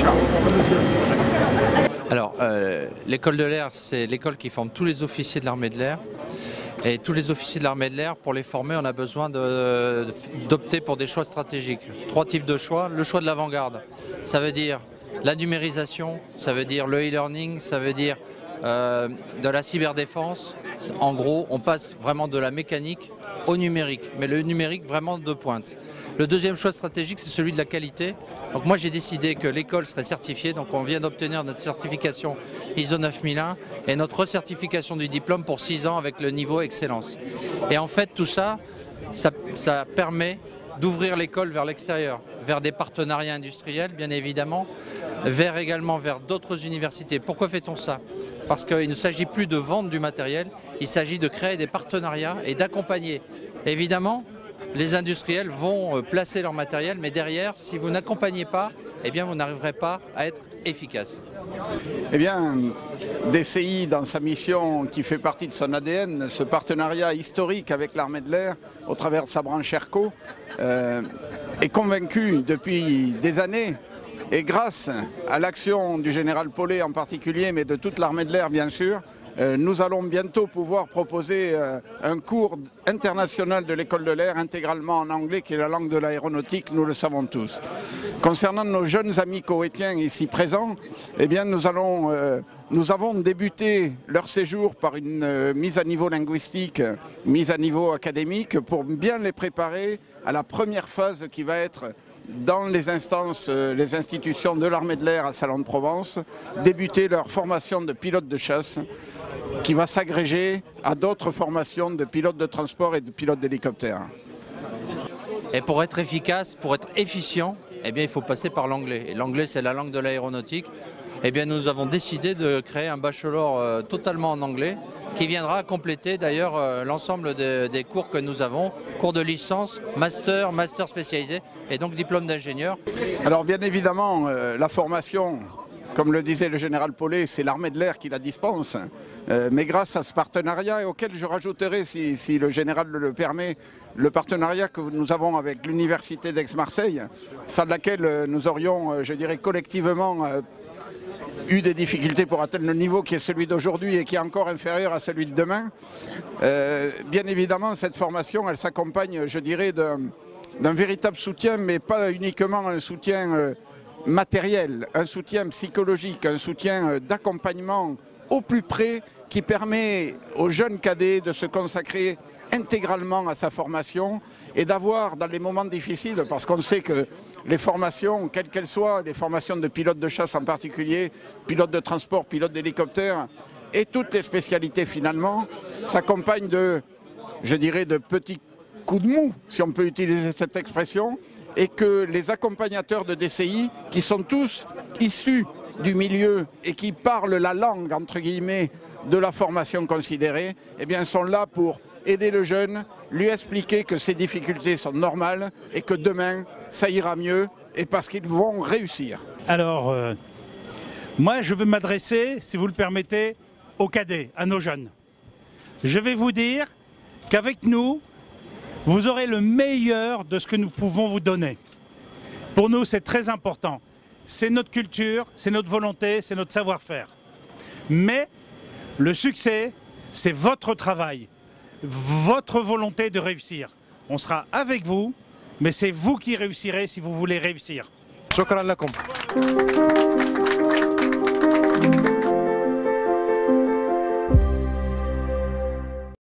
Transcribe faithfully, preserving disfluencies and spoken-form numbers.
Alors, euh, l'école de l'air, c'est l'école qui forme tous les officiers de l'armée de l'air. Et tous les officiers de l'armée de l'air, pour les former, on a besoin d'opter pour des choix stratégiques. Trois types de choix. Le choix de l'avant-garde, ça veut dire la numérisation, ça veut dire le e-learning, ça veut dire euh, de la cyberdéfense. En gros, on passe vraiment de la mécanique au numérique, mais le numérique vraiment de pointe. Le deuxième choix stratégique, c'est celui de la qualité. Donc moi j'ai décidé que l'école serait certifiée, donc on vient d'obtenir notre certification I S O neuf mille un et notre recertification du diplôme pour six ans avec le niveau excellence. Et en fait tout ça, ça, ça permet d'ouvrir l'école vers l'extérieur, vers des partenariats industriels bien évidemment, vers également vers d'autres universités. Pourquoi fait-on ça? Parce qu'il ne s'agit plus de vendre du matériel, il s'agit de créer des partenariats et d'accompagner. Évidemment, les industriels vont placer leur matériel, mais derrière, si vous n'accompagnez pas, eh bien, vous n'arriverez pas à être efficace. Eh bien, D C I, dans sa mission qui fait partie de son A D N, ce partenariat historique avec l'armée de l'air, au travers de sa branche ERCO, euh, est convaincu depuis des années, et grâce à l'action du général Paulet en particulier, mais de toute l'armée de l'air bien sûr, Euh, nous allons bientôt pouvoir proposer euh, un cours international de l'école de l'air intégralement en anglais, qui est la langue de l'aéronautique, nous le savons tous. Concernant nos jeunes amis koweïtiens ici présents, eh bien nous, allons, euh, nous avons débuté leur séjour par une euh, mise à niveau linguistique, mise à niveau académique, pour bien les préparer à la première phase qui va être dans les instances, euh, les institutions de l'armée de l'air à Salon de Provence, débuter leur formation de pilote de chasse, qui va s'agréger à d'autres formations de pilotes de transport et de pilotes d'hélicoptères. Et pour être efficace, pour être efficient, eh bien, il faut passer par l'anglais. Et l'anglais, c'est la langue de l'aéronautique. Eh bien, nous avons décidé de créer un bachelor euh, totalement en anglais, qui viendra compléter d'ailleurs euh, l'ensemble de, des cours que nous avons, cours de licence, master, master spécialisé et donc diplôme d'ingénieur. Alors bien évidemment, euh, la formation, comme le disait le général Paulet, c'est l'armée de l'air qui la dispense. Euh, mais grâce à ce partenariat, et auquel je rajouterai, si, si le général le permet, le partenariat que nous avons avec l'université d'Aix-Marseille, sans laquelle nous aurions, je dirais, collectivement euh, eu des difficultés pour atteindre le niveau qui est celui d'aujourd'hui et qui est encore inférieur à celui de demain. Euh, bien évidemment, cette formation, elle s'accompagne, je dirais, d'un d'un véritable soutien, mais pas uniquement un soutien euh, matériel, un soutien psychologique, un soutien euh, d'accompagnement au plus près qui permet aux jeunes cadets de se consacrer intégralement à sa formation et d'avoir dans les moments difficiles, parce qu'on sait que les formations, quelles qu'elles soient, les formations de pilotes de chasse en particulier, pilotes de transport, pilotes d'hélicoptère et toutes les spécialités finalement, s'accompagnent de, je dirais, de petits coups de mou, si on peut utiliser cette expression, et que les accompagnateurs de D C I, qui sont tous issus du milieu et qui parlent la langue, entre guillemets, de la formation considérée, eh bien, sont là pour aider le jeune, lui expliquer que ces difficultés sont normales et que demain, ça ira mieux, et parce qu'ils vont réussir. Alors, euh, moi, je veux m'adresser, si vous le permettez, aux cadets, à nos jeunes. Je vais vous dire qu'avec nous, vous aurez le meilleur de ce que nous pouvons vous donner. Pour nous, c'est très important. C'est notre culture, c'est notre volonté, c'est notre savoir-faire. Mais le succès, c'est votre travail, votre volonté de réussir. On sera avec vous, mais c'est vous qui réussirez si vous voulez réussir. شكرا لكم.